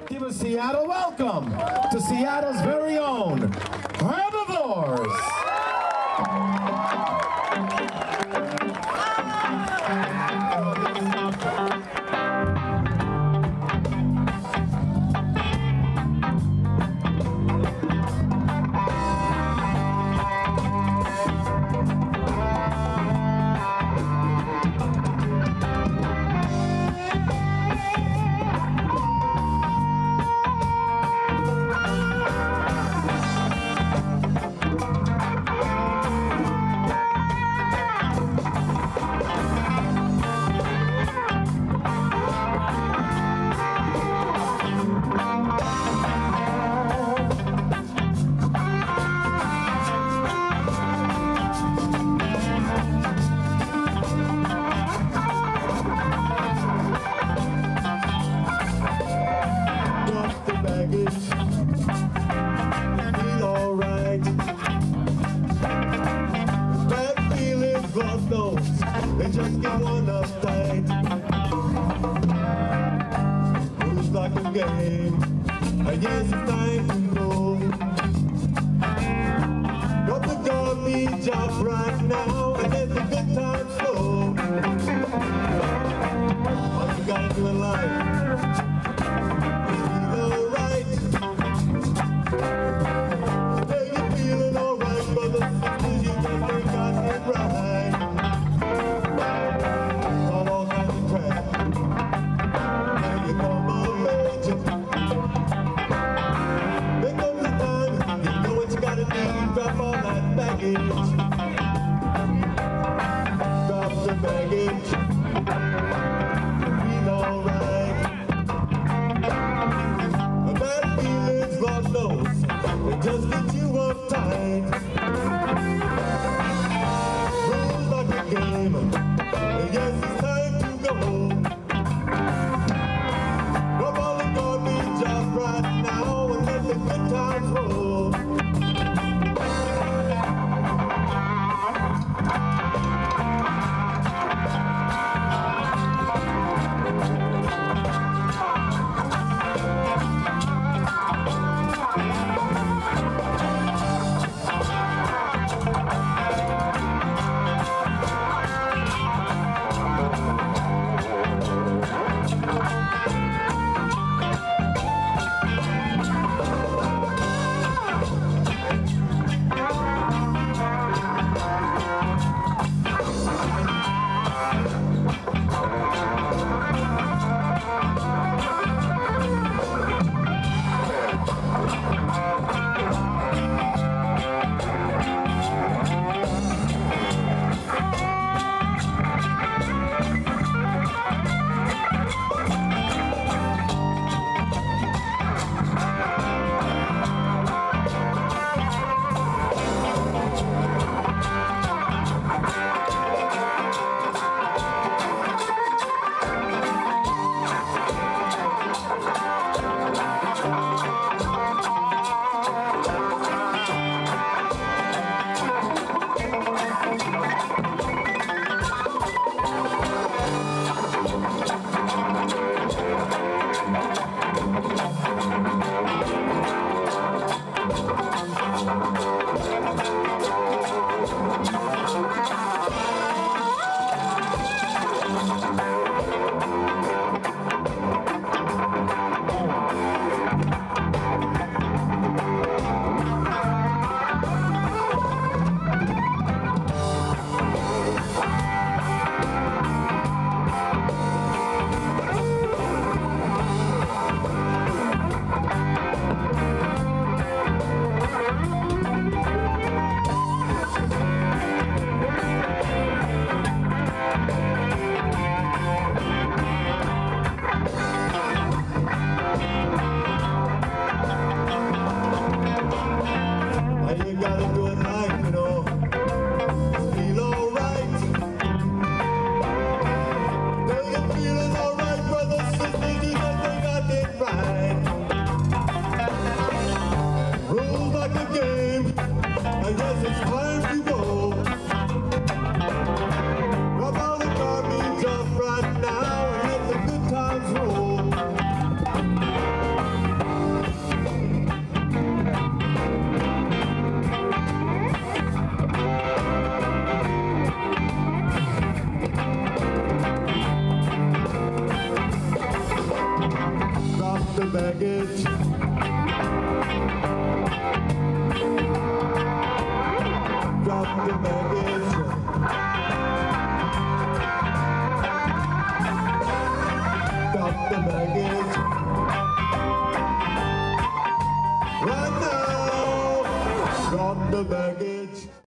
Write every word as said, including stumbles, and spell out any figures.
Give a Seattle welcome to Seattle's very own Herbivores. They just get one up tight. Moves like a game. I guess it's time to go. Got the garbage up right now, and let the good times flow. All you gotta do in life is feel alright. Today you're feeling alright, brothers and sisters, you just ain't got it right. Drop all that baggage. Drop the baggage. Feel alright. The bad feelings, Lord knows, they just get you uptight. Rules like a game, and yes, it's time to go. Drop all the garbage off right now and let the good times roll. baggage. Drop the baggage. Drop the baggage. Right now, drop the baggage.